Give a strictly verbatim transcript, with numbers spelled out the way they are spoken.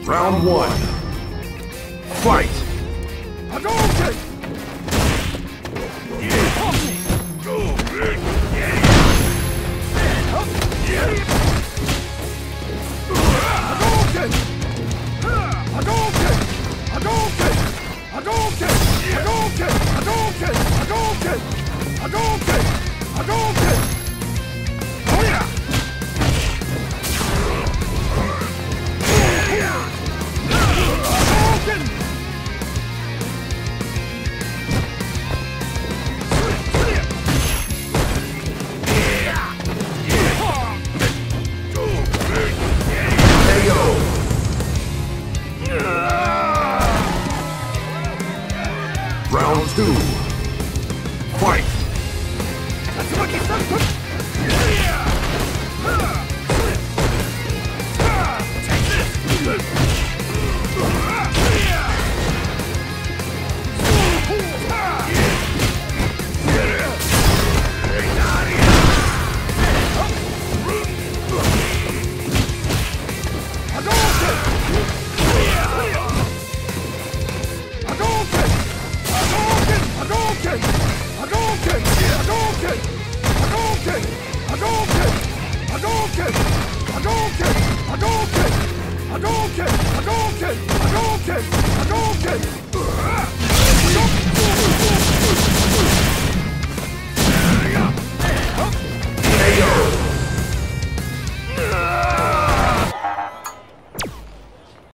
Round one. Fight! Hadouken! Hadouken! Hadouken! Hadouken! Hadouken! Hadouken! Hadouken! Hadouken! Hadouken! Hadouken! Oh yeah! Hadouken! Round two. Fight! Hadouken! Hadouken! Hadouken! Hadouken! Hadouken! Hadouken!